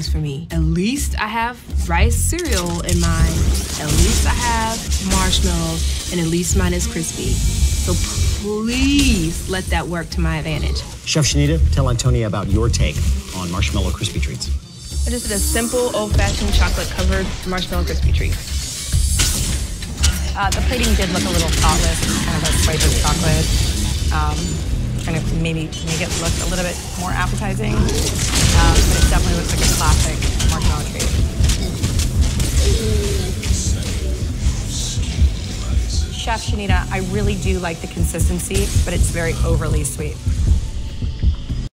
prize for me. At least I have rice cereal in mine. At least I have marshmallows, and at least mine is crispy. So please let that work to my advantage. Chef Shanita, tell Antonia about your take on marshmallow crispy treats. I just did a simple, old-fashioned chocolate-covered marshmallow crispy treat. The plating did look a little thoughtless, kind of a flavored chocolate. Kind of maybe make it look a little bit more appetizing, but it definitely looks like a classic marshmallow treat. Chef Shanita, I really do like the consistency, but it's very overly sweet.